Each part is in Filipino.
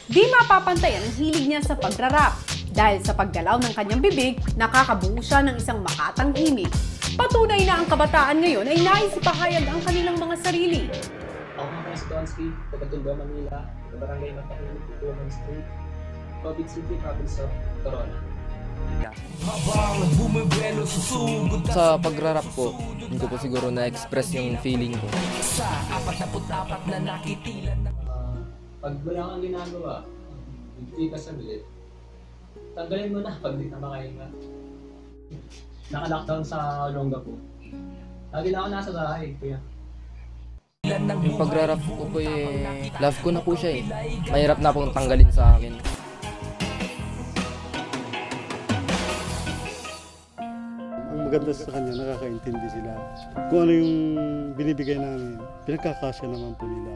Di mapapantayan ang hilig niya sa pagrarap. Dahil sa paggalaw ng kanyang bibig, nakakabuo siya ng isang makatanghimik. Patunay na ang kabataan ngayon ay nais ipahayag ang kanilang mga sarili. Ako nga si Donsky, taga Tondo, Manila, taga Barangay Matahimik, Tutuman Street, Covid City, Province of Corona. Sa pagrarap ko, hindi ko po siguro na-express yung feeling ko. Pag wala kang ginagawa, hindi ka sabihin, tanggalin mo na pag di na makahinga. Naka-lockdown sa Olongapo. Lagi na ako nasa bahay, kuya. Yung pagrarap ko po love ko na po siya eh. Mahirap na pong tanggalin sa akin. Ang maganda sa kanya, nakakaintindi sila. Kung ano yung binibigay namin, pinagkakasya naman po nila.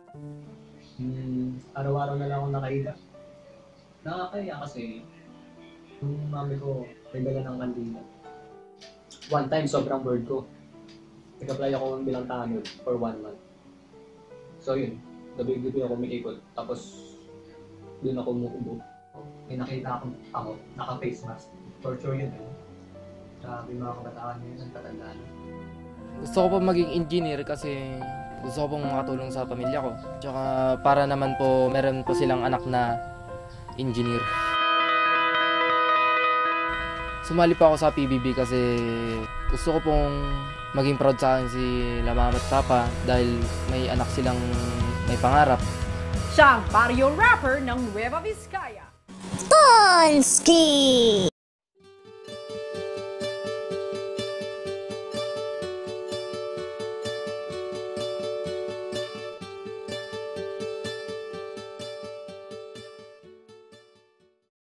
Araw-araw na lang ako nakahiga. Nakakaya kasi yung mami ko may dala ng kandila. One time, sobrang bored ko. Nag-apply ako bilang tanod for 1 month. So yun, gabi-gabi ako umiikot. Tapos doon ako umuubo. May nakita ako naka-face mask. For sure yun eh. Grabe mga kabataan yun, ang tatandaan. Gusto ko po maging engineer kasi gusto ko pong makatulong sa pamilya ko. Tsaka para naman po meron po silang anak na engineer. Sumali po ako sa PBB kasi gusto ko pong maging proud sa akin si la mama at papa dahil may anak silang may pangarap. Siya ang barrio rapper ng Nueva Vizcaya. Donsky!